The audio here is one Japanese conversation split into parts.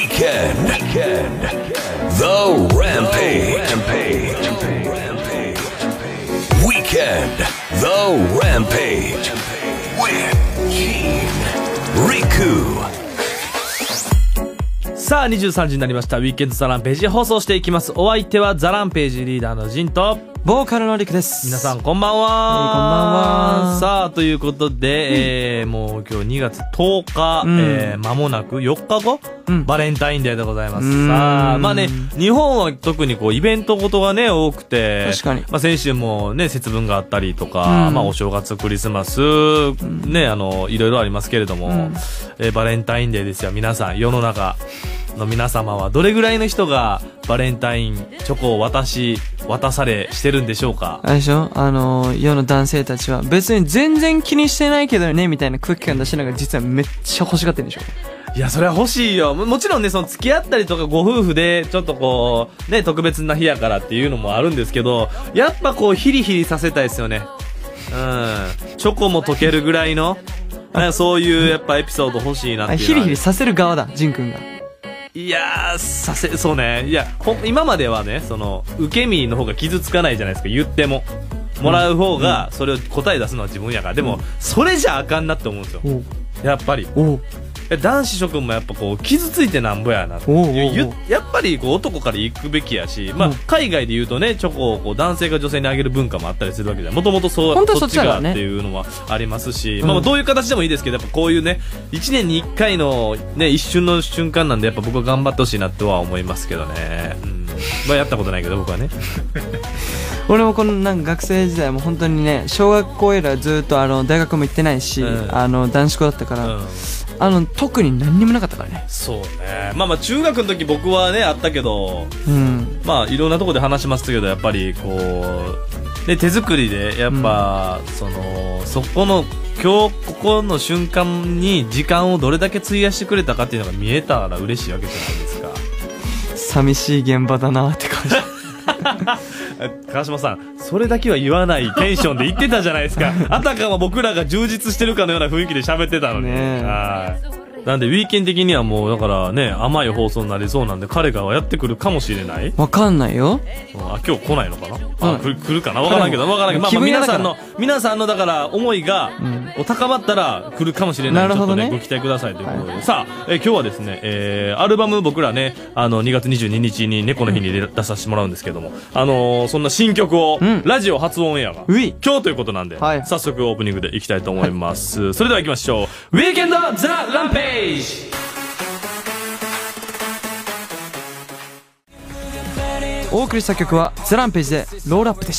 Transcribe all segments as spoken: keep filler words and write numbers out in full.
Weekend, Weekend, The Rampage, Weekend, The Rampage, with Gene Riku。 さあにじゅうさんじになりました。ウィーケンドザランページ放送していきます。お相手はザランページリーダーのジンとボーカルのリクです。 皆さんこんばんは、 はい、こんばんは。 さあということで、うん、えー、もう今日にがつとおか、うん、えー、間もなくよっかご、うん、バレンタインデーでございます。さあまあね、日本は特にこうイベントごとがね多くて、 確かに、 まあ、先週もね節分があったりとか、うん、まあお正月クリスマス、うん、ねあのいろいろありますけれども、うん、えー、バレンタインデーですよ。皆さん世の中の皆様はどれぐらいの人がバレンタインチョコを渡し渡されしてるんでしょうか。 あれでしょ、あの世の男性たちは別に全然気にしてないけどねみたいな空気感出しながら実はめっちゃ欲しがってるんでしょ。 いやそれは欲しいよ。 も, もちろんねその付き合ったりとかご夫婦でちょっとこうね特別な日やからっていうのもあるんですけど、やっぱこうヒリヒリさせたいですよね。うんチョコも溶けるぐらいのそういうやっぱエピソード欲しいなっていう。 ヒリヒリさせる側だジン君が。 いやーさせそうね。いやほ今まではねその受け身の方が傷つかないじゃないですか。言ってももらう方がそれを答え出すのは自分やから、うん、でもそれじゃあかんなって思うんですよ、うん、やっぱり男子諸君もやっぱこう傷ついてなんぼやなっていうやっぱりこう男から行くべきやし、まあ、海外で言うとねチョコをこう男性が女性にあげる文化もあったりするわけじゃん。もともとそうそっちがっていうのはありますし、うん、まあ、どういう形でもいいですけどやっぱこういうねいちねんにいっかいの、ね、一瞬の瞬間なんでやっぱ僕は頑張ってほしいなとは思いますけどね、うん、まあ、やったことないけど僕はね俺もこのなんか学生時代も本当にね小学校以来ずっとあの大学も行ってないし、うん、あの男子校だったから、うん、あの特に何にもなかったからね。 そうね。まあまあ中学の時僕はねあったけど、うん、まあいろんなところで話しますけどやっぱりこう、ね、手作りでやっぱ、うん、そのそこの今日ここの瞬間に時間をどれだけ費やしてくれたかっていうのが見えたら嬉しいわけじゃないですか。 寂しい現場だなって感じ川島さんそれだけは言わないテンションで言ってたじゃないですかあたかも僕らが充実してるかのような雰囲気で喋ってたのに、ね、はいなんでウィーケン的にはもうだからね甘い放送になりそうなんで彼がやってくるかもしれない。 わかんないよ。 あ今日来ないのかな、うん、あ来る、来るかなわからんけどわからんけど、まあ、まあ皆さんの皆さんのだから思いが、うん、高まったら来るかもしれない。なるほどね、ちょっとねご期待くださいということで、はい、さあ、え今日はですね、えー、アルバム僕らねあのにがつにじゅうににちに猫の日に出させてもらうんですけども、あのー、そんな新曲を、うん、ラジオ初オンエアが今日ということなんで、はい、早速オープニングでいきたいと思います、はい、それでは行きましょう。ウィーケンドザ・ランページ。 お送りした曲はザランページでロールアップでした。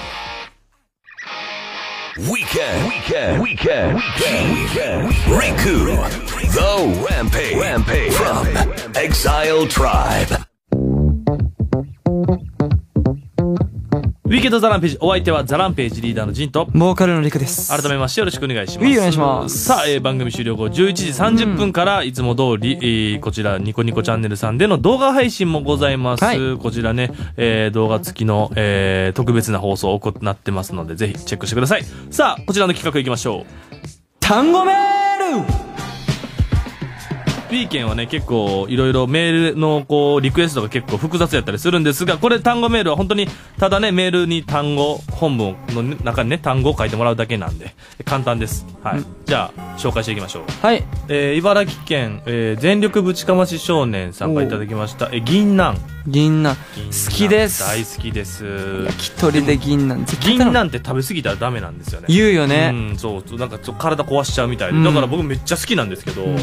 Weekend, Weekend, Weekend, Weekend, Riku, The Rampage, Rampage from Exile Tribe。 ウィーケンドザランページ、お相手はザランページリーダーのジンとボーカルのリクです。 改めましてよろしくお願いします。 お願いします。 さあ、えー、番組終了後じゅういちじさんじゅっぷんからいつも通り、えー、こちらニコニコチャンネルさんでの動画配信もございます、はい、こちらね、えー、動画付きの、えー、特別な放送を行ってますのでぜひチェックしてください。さあこちらの企画いきましょう。 単語メール。 P 件はね結構いろいろメールのこうリクエストが結構複雑やったりするんですが、これ単語メールは本当にただねメールに単語本文の中にね単語を書いてもらうだけなんで簡単です、はい、じゃあ紹介していきましょう。 はい、 えー、茨城県、えー、全力ぶちかまし少年さんからいただきました。え銀杏銀杏好きです。 大好きです。 一人で銀杏銀杏って食べ過ぎたらダメなんですよね。 言うよね。 うんそうなんかちょっと体壊しちゃうみたいで、だから僕めっちゃ好きなんですけど、うん、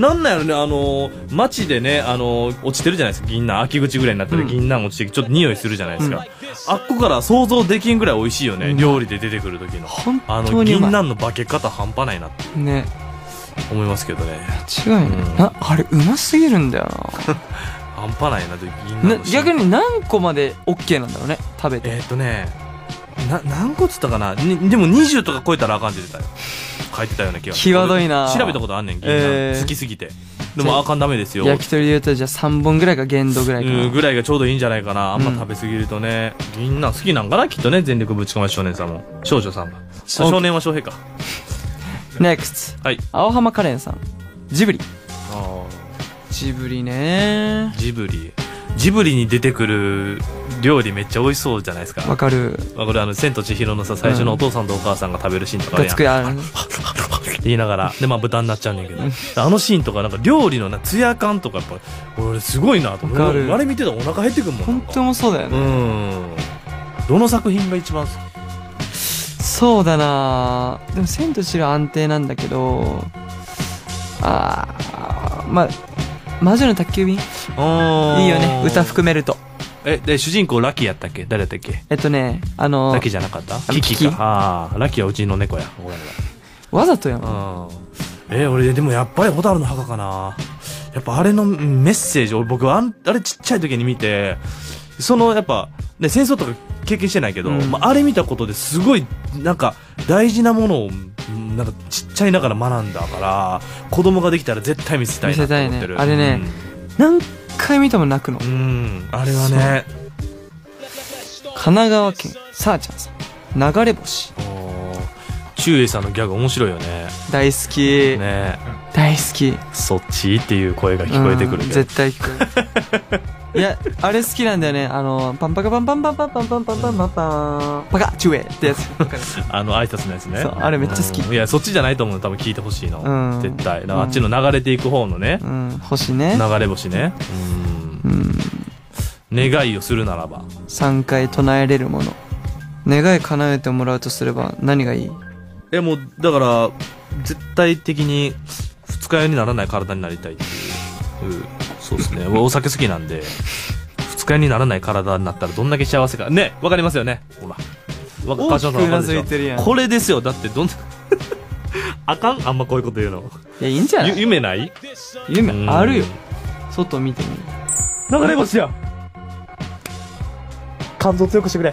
なんなんやろねあの街でねあの落ちてるじゃないですか銀杏。秋口ぐらいになったら銀杏落ちてきてちょっと匂いするじゃないですか、うん、あっこから想像できんぐらい美味しいよね、うん、料理で出てくる時のあの銀杏の化け方半端ないなってね思いますけどね。 違うよね、うん、なあれうますぎるんだよな半端ないなと銀杏。 逆に何個まで OK なんだろうね食べて。 えーっとねな何個つったかなにでもにじゅうとか超えたらあかんって言ってたよ書いてたような気が。 際どいな。 調べたことあんねん銀杏、えー、好きすぎて。でもあかんダメですよ。 焼き鳥で言うとじゃあさんぼんぐらいが限度ぐらいかな。 うんぐらいがちょうどいいんじゃないかな。あんま食べ過ぎるとね、うん、銀杏好きなんかなきっとね。全力ぶちかまし少年さんも少女さんが少年は翔平か。 ネクスト、はい、青浜カレンさんジブリ。あジブリね。 ジブリジブリに出てくる料理めっちゃ美味しそうじゃないですか。 わかる。 わかる。あの千と千尋のさ、最初のお父さんとお母さんが食べるシーンとかあるやん、 がつくやん。 って言いながらでまあ豚になっちゃうねんけど、あのシーンとかなんか料理のなツヤ感とかやっぱ俺すごいなと思わかる。 う。あれ見てたらお腹減ってくるもん。 本当もそうだようね。 ん。どの作品が一番好き？ そうだな。でも千と千尋安定なんだけど、ああ、まあ魔女の宅急便いいよね、歌含めると。 えで主人公ラキやったっけ？誰だったっけ？ えっとね、あのラキじゃなかった？ キキか。ああ、ラキはうちの猫や。ごめんごめん。 わざとやん。 うん。えー、俺でもやっぱり蛍の墓かな。やっぱあれのメッセージ、俺僕はあんあれちっちゃい時に見て、そのやっぱね戦争とか経験してないけど、 うんまあ、あれ見たことですごいなんか大事なものをなんかちっちゃいながら学んだから、子供ができたら絶対見せたいなと思ってる。 見せたいね。あれね、何回見ても泣くの。 うん、うんあれはね。 神奈川県さあちゃんさん、流れ星。 中英さんのギャグ面白いよね。 大好き、 ね、 大好き。 そっちっていう声が聞こえてくるけど、 うん、絶対聞こえる。いや、あれ好きなんだよね。あのパンパカパンパンパンパンパンパンパンパンパンパンパカ中英ってやつ。 あの挨拶のやつね。 そうあれめっちゃ好き、 うん、いやそっちじゃないと思うの。多分聞いてほしいの、 うん、 絶対。だからあっちの流れていく方のね、 うん、星ね、 流れ星ね。うん、うん、願いをするならばさんかい唱えれるもの。願い叶えてもらうとすれば何がいい？ えもうだから絶対的に二日酔いにならない体になりたいっていう、うん、そうですね。お酒好きなんで二日酔いにならない体になったらどんだけ幸せかね。わかりますよね。ほら大きくうなずいてるやん。 これですよ。だってどんなあかんあんまこういうこと言うの。 いやいいんじゃない？ 夢ない？ 夢あるよ。外見てみる。 流れ星や。肝臓強くしてくれ。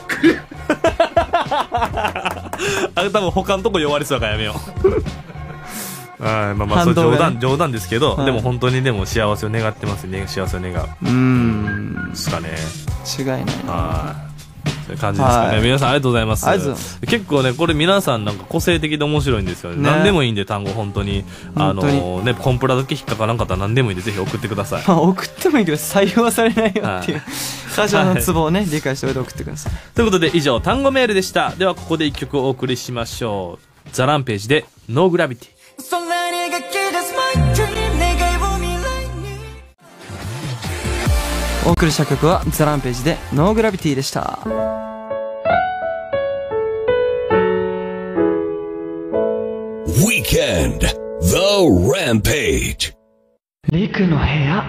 あれ多分他のとこ弱りそうだからやめよう。はい、まあまあ、そう冗談、ね、冗談ですけど、はい、でも本当にでも幸せを願ってますね。幸せを願う。 うーん。 ですかね。 違いない。 はい。そういう感じですかね。皆さんありがとうございます。 ありがとうございます。 結構ね、これ皆さんなんか個性的で面白いんですよね。ね、何でもいいんで単語本当に。あのー、ね、コンプラだけ引っかからんかったら何でもいいんでぜひ送ってください。 まあ送ってもいいけど採用はされないよっていう。過剰のツボをね、理解しておいて送ってください。 ということで以上単語メールでした。ではここで一曲お送りしましょう。ザ・ランページでノーグラビティ。 お送りした曲はザ・ランページでノーグラビティでした。 Weekend The Rampage。 リクの部屋。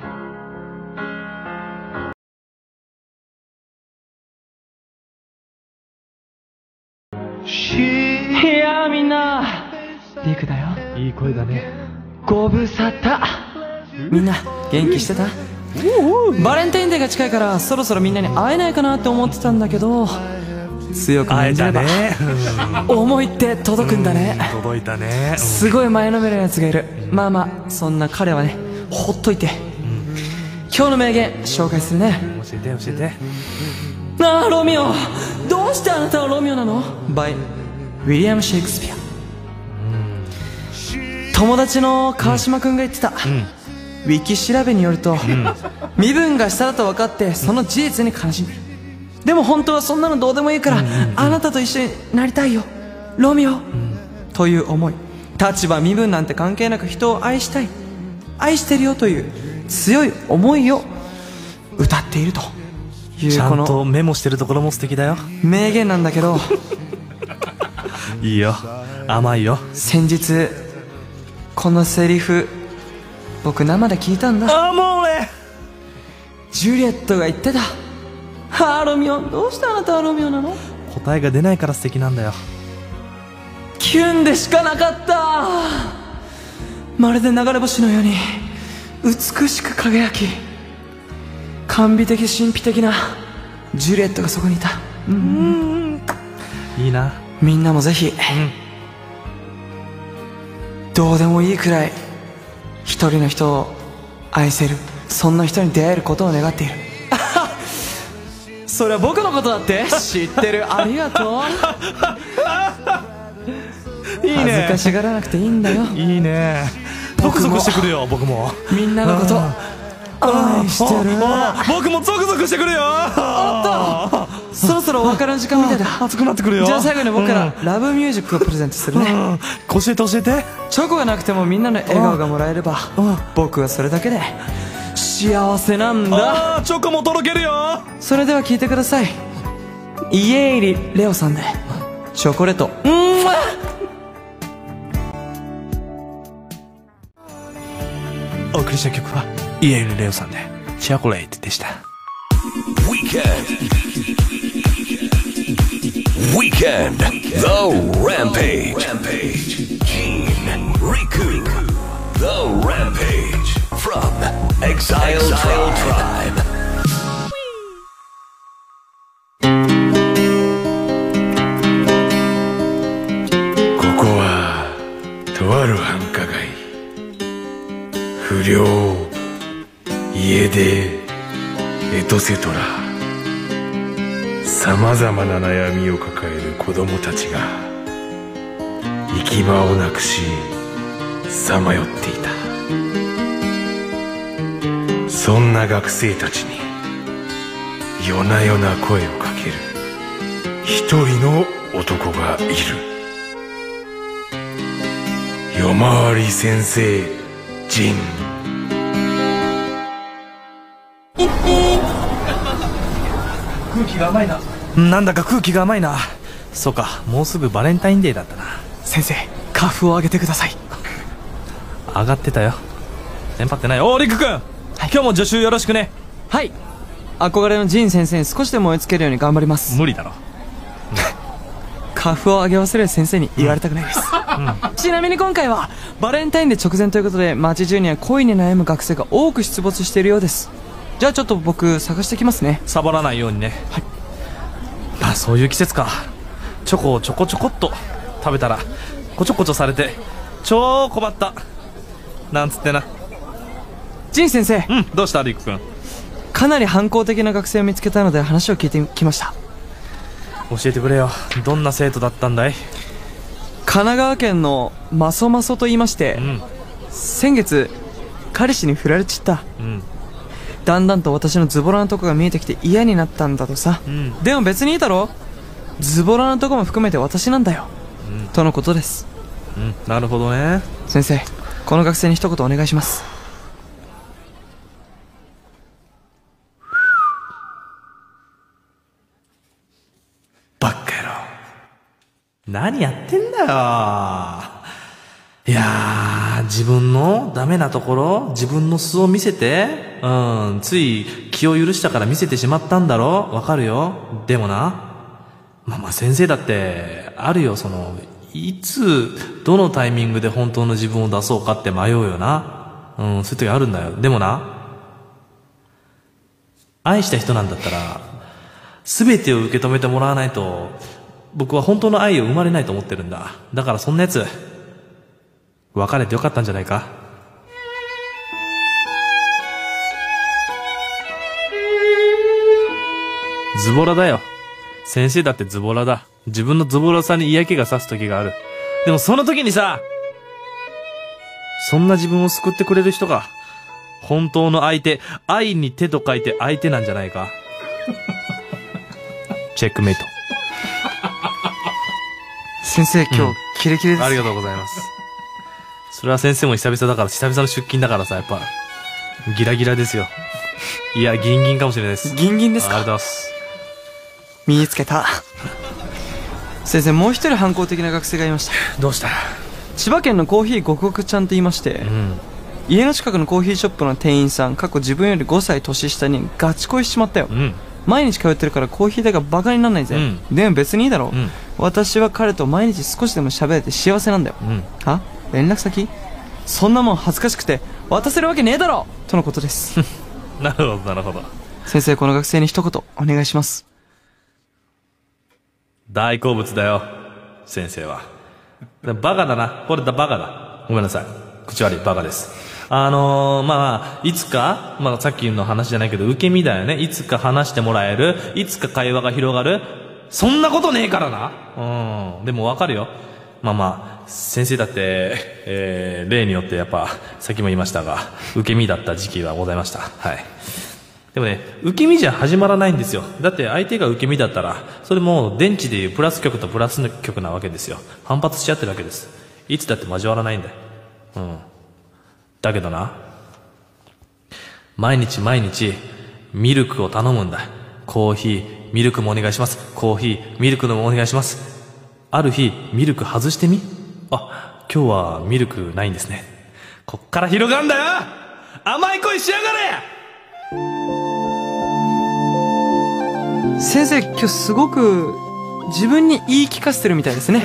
いやみんな、リクだよ。 いい声だね。 ご無沙汰。みんな元気してた？バレンタインデーが近いからそろそろみんなに会えないかなって思ってたんだけど、強く念じれば思いって届くんだね。 届いたね。 すごい前のめりなやつがいる。まあまあそんな彼はね、ほっといて。今日の名言紹介するね。 教えて教えて。 ああロミオ、どうしてあなたはロミオなの？ by ウィリアム・シェイクスピア。友達の川島くんが言ってた、うん、ウィキ調べによると、うん、身分が下だと分かってその事実に悲しんでる。でも本当はそんなのどうでもいいから、うんうんうん、あなたと一緒になりたいよロミオ、うん、という思い。立場身分なんて関係なく人を愛したい、愛してるよという強い思いを歌っているという、 ちゃんとメモしてるところも素敵だよ。 名言なんだけどいいよ、甘いよ。 先日このセリフ僕生で聞いたんだ。 あ、もうね、 ジュリエットが言ってた。はあロミオ、どうしてあなたはロミオなの？ 答えが出ないから素敵なんだよ。 キュンでしかなかった。まるで流れ星のように美しく輝き、完美的神秘的なジュリエットがそこにいた。うん、 いいな。 みんなもぜひ、うん、どうでもいいくらい一人の人を愛せる、そんな人に出会えることを願っている。それは僕のことだって知ってる。ありがとう。いいね。恥ずかしがらなくていいんだよ。 いいね。 ゾクゾクしてくるよ僕も。 みんなのこと愛してる。 僕もゾクゾクしてくるよ。 おっと、そろそろお別れの時間みたいだ。 熱くなってくるよ。 じゃあ最後に僕からラブミュージックをプレゼントするね。 教えて教えて。 チョコがなくてもみんなの笑顔がもらえれば僕はそれだけで幸せなんだ。 あーチョコもとろけるよ。 それでは聞いてください。家入レオさんでチョコレート。うんまお送りした曲は家入レオさんでチョコレートでした。 Weekend Weekend The Rampage Gene Riku The Rampage from Exile Tribe。 ここはとある繁華街。不良、家出、エトセトラ、さまざまな悩みを抱える子供たちが行き場をなくしさまよっていた。そんな学生たちに夜な夜な声をかける一人の男がいる。夜回り先生ジン。 空気が甘いな。なんだか空気が甘いな。そうか、もうすぐバレンタインデーだったな。 先生、カフを上げてください。 上がってたよ。テンパってない。おーリク君、はい、今日も助手よろしくね。 はい、憧れのジン先生に少しでも追いつけるように頑張ります。 無理だろ。 カフを上げ忘れる先生に言われたくないです、うんうん、ちなみに今回はバレンタインデー直前ということで街中には恋に悩む学生が多く出没しているようです。じゃあちょっと僕探してきますね。 サボらないようにね。はい。まあそういう季節か。チョコをちょこちょこっと食べたらこちょこちょされて超困ったなんつってな。 ジン先生。 うん、どうしたリク君。 かなり反抗的な学生を見つけたので話を聞いてきました。 教えてくれよ。どんな生徒だったんだい。 神奈川県のマソマソと言いまして、うん、先月彼氏に振られちった、うん、だんだんと私のズボラなとこが見えてきて嫌になったんだとさ、うん、でも別にいいだろ、ズボラなとこも含めて私なんだよ、うん、とのことです、 うん、なるほどね。 先生、この学生に一言お願いします。 バッカ野郎、何やってんだよ。いやー、自分のダメなところ、自分の素を見せて、うん、つい気を許したから見せてしまったんだろ。わかるよ。でもな、まあまあ先生だってあるよ。そのいつどのタイミングで本当の自分を出そうかって迷うよな。うん、そういう時あるんだよ。でもな、愛した人なんだったら全てを受け止めてもらわないと僕は本当の愛を生まれないと思ってるんだ。だからそんなやつ別れてよかったんじゃないか。ズボラだよ。先生だってズボラだ。自分のズボラさに嫌気がさす時がある。でもその時にさ、そんな自分を救ってくれる人が本当の相手、愛に手と書いて相手なんじゃないか。チェックメイト。 先生、今日、うん、キレキレです。 ありがとうございます。それは先生も久々だから、久々の出勤だからさ、やっぱギラギラですよ。いや、ギンギンかもしれないです。 ギンギンですか。 ありがとうございます。 身につけた。先生、もう一人反抗的な学生がいました。 どうした。 千葉県のコーヒーごくごくちゃんと言いまして、うん、家の近くのコーヒーショップの店員さん、過去自分よりごさい年下にガチ恋しちまったよ、うん、毎日通ってるからコーヒー代がバカになんないぜ、うん、でも別にいいだろ、うん、私は彼と毎日少しでも喋れて幸せなんだよ、うん、は連絡先そんなもん恥ずかしくて渡せるわけねえだろとのことです。 なるほどなるほど。 先生、この学生に一言お願いします。 大好物だよ先生は。バカだな、これだバカだ。ごめんなさい、口悪い、バカです。あのー、まあいつか、まあさっきの話じゃないけど受け身だよね。いつか話してもらえる、いつか会話が広がる、そんなことねえからな。うん、でもわかるよ。まあまあ先生だって、えー、例によってやっぱ、さっきも言いましたが、受け身だった時期はございました。はい。でもね、受け身じゃ始まらないんですよ。だって相手が受け身だったら、それも電池でいうプラス極とプラス極なわけですよ。反発しちゃってるわけです。いつだって交わらないんだよ。うん。だけどな、毎日毎日、ミルクを頼むんだ。コーヒー、ミルクもお願いします。コーヒー、ミルクのもお願いします。ある日、ミルク外してみ？あ、今日はミルクないんですね。こっから広がんだよ！甘い恋しやがれ！ 先生、今日すごく自分に言い聞かせてるみたいですね。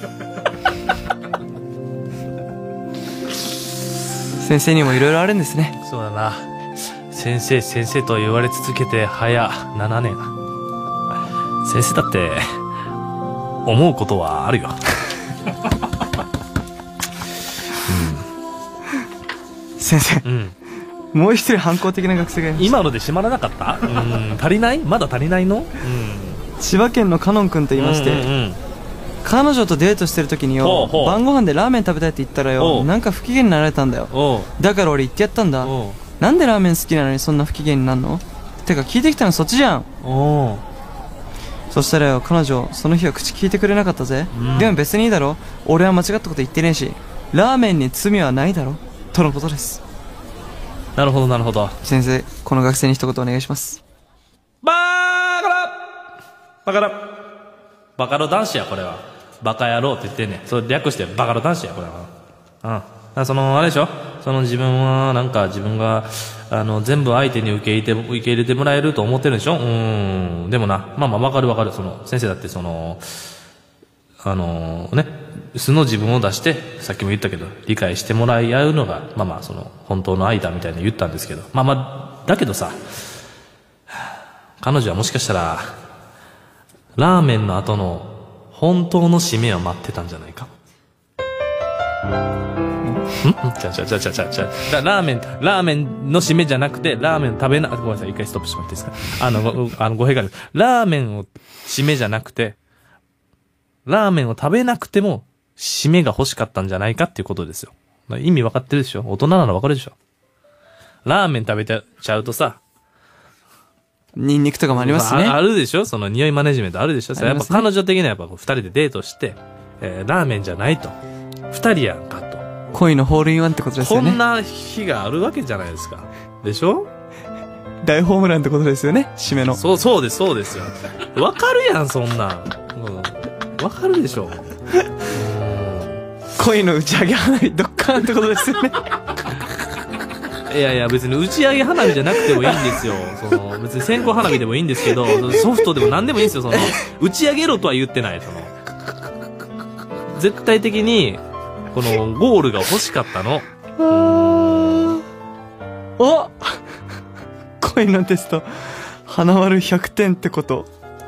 先生にもいろいろあるんですね。 そうだな。先生先生と言われ続けて早ななねん。先生だって思うことはあるよ。 うん、先生、うん、もう一人反抗的な学生がいました。 今ので閉まらなかった？うん、足りない？まだ足りないの？うん、 千葉県のカノン君と言いまして、うんうんうん、彼女とデートしてる時によ、ほうほう、晩ご飯でラーメン食べたいって言ったらよ、なんか不機嫌になられたんだよ。だから俺言ってやったんだ。なんでラーメン好きなのにそんな不機嫌になるの？てか聞いてきたのそっちじゃん。おそしたらよ、彼女その日は口聞いてくれなかったぜ、うん、でも別にいいだろ、俺は間違ったこと言ってねえし、ラーメンに罪はないだろとのことです。 なるほどなるほど。 先生、この学生に一言お願いします。 バーカラバカラバカロ男子や、これは。バカ野郎って言ってんねん。それ略してバカロ男子や、これは。うん。そのあれでしょ、その自分はなんか自分があの全部相手に受け入れて受け入れてもらえると思ってるでしょ。うーん、でもな、まあまあ分かる分かる。その先生だってそのあのね、素の自分を出して、さっきも言ったけど理解してもらい合うのがまあまあその本当の愛だみたいに言ったんですけど、まあまあだけどさ、彼女はもしかしたらラーメンの後の本当の締めを待ってたんじゃないか。んちゃちゃちゃちゃちゃちゃラーメンラーメンの締めじゃなくて、ラーメン食べな、ごめんなさい、一回ストップしてもらっていいですか。あのごあの語弊がある。ラーメンを締めじゃなくて、ラーメンを食べなくても締めが欲しかったんじゃないかっていうことですよ。意味分かってるでしょ。大人なら分かるでしょ。ラーメン食べちゃうとさ、 ニンニクとかもありますね。 あ, あるでしょ。その匂いマネジメントあるでしょ。ね、やっぱ彼女的にはやっぱ二人でデートして、えー、ラーメンじゃないと、二人やんかと、 恋のホールインワンってことですよね。 こんな日があるわけじゃないですか。でしょ。 大ホームランってことですよね、締めの。 そうそうですそうですよ。わかるやん、そんなん。うん、わかるでしょ。 恋の打ち上げ花火ドッカーンってことですよね。 いやいや、別に打ち上げ花火じゃなくてもいいんですよ。その別に線香花火でもいいんですけど、ソフトでも何でもいいんですよ。その打ち上げろとは言ってない。その絶対的にこのゴールが欲しかったの。 お恋のテスト花丸ひゃくてんってこと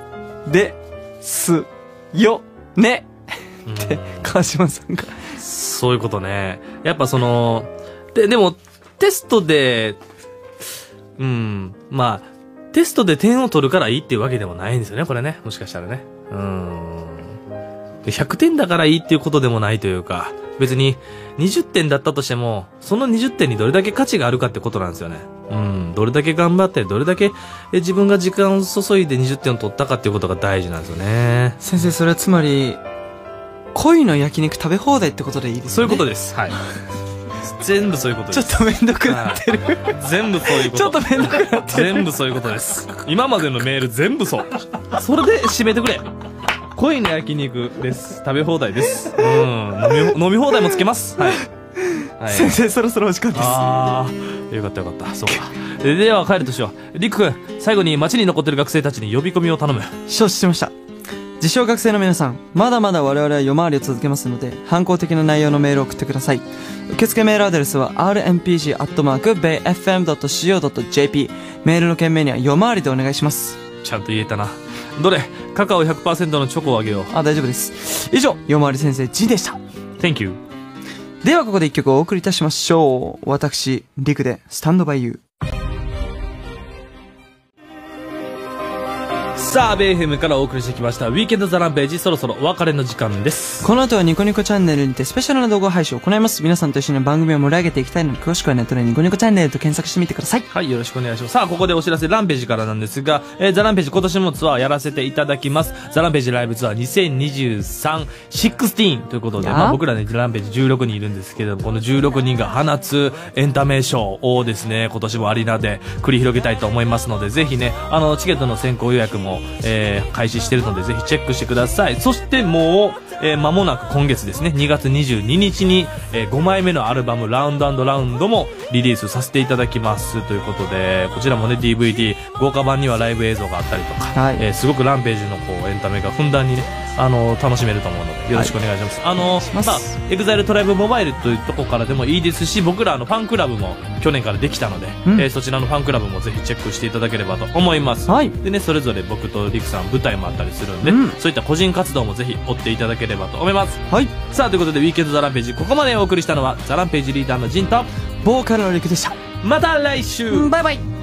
ですよねって川島さんが。 そういうことね。やっぱそのででもテストでうんまあテストで点を取るからいいっていうわけでもないんですよね、これね。もしかしたらね、うんひゃくてんだからいいっていうことでもないというか、別ににじゅってんだったとしてもそのにじゅってんにどれだけ価値があるかってことなんですよね。うん、どれだけ頑張ってどれだけ自分が時間を注いでにじゅってんを取ったかっていうことが大事なんですよね。 先生、それはつまり恋の焼肉食べ放題ってことでいいですね。 そういうことです。はい。全部そういうことです。 ちょっとめんどくなってる。 全部そういうこと。 ちょっとめんどくなってる。 全部そういうことです。今までのメール全部そう。それで締めてくれ。恋の焼肉です。食べ放題です。うん。飲み飲み放題もつけます。はい。 はい、先生、そろそろお時間です。 ああ、よかったよかった。そうか。で, では帰るとしよう。りくくん、最後に街に残ってる学生たちに呼び込みを頼む。 承知しました。自称学生の皆さん、まだまだ我々は夜回りを続けますので、反抗的な内容のメールを送ってください。受付メールアドレスは アールエムピージー アットマーク ベイエフエム ドット シーオー ドット ジェーピー。 メールの件名には夜回りでお願いします。 ちゃんと言えたな。どれカカオ ひゃくパーセント のチョコをあげよう。 あ、大丈夫です。以上、夜回り先生 G でした。 Thank you。 ではここで一曲お送りいたしましょう。私リクでスタンドバイユー。 さあベイヘムからお送りしてきましたウィーケンドザランページ、そろそろお別れの時間です。 この後はニコニコチャンネルにてスペシャルな動画配信を行います。皆さんと一緒に番組を盛り上げていきたいので、詳しくはネットでニコニコチャンネルと検索してみてください。 はい、よろしくお願いします。さあここでお知らせ、ランページからなんですが、えー、ザランページ今年もツアーやらせていただきます。ザランページライブツアーにせんにじゅうさん、じゅうろくということで、まあ、僕らねザランページじゅうろくにんいるんですけども、このじゅうろくにんが放つエンタメショーをですね、今年もアリーナで繰り広げたいと思いますので、ぜひね、あのチケットの先行予約も、えー、開始しているので、ぜひチェックしてください。そしてもう、えー、間もなく今月ですね、にがつにじゅうににちに、えー、ごまいめのアルバムラウンド&ラウンドもリリースさせていただきますということで、こちらもね ディーブイディー 豪華版にはライブ映像があったりとか、はい、えー、すごくランページのこうエンタメがふんだんにね、あの楽しめると思うのでよろしくお願いします。はい、あのまあエグザイルトライブモバイルというとこからでもいいですし、僕らのファンクラブも去年からできたので、うん、えー、そちらのファンクラブもぜひチェックしていただければと思います。はい、でね、それぞれ僕とリクさん舞台もあったりするんで、うん、そういった個人活動もぜひ追っていただければと思います。はい、さあということでウィーケンドザランページ、ここまでお送りしたのはザランページリーダーのジンとボーカルのリクでした。 また来週、 バイバイ。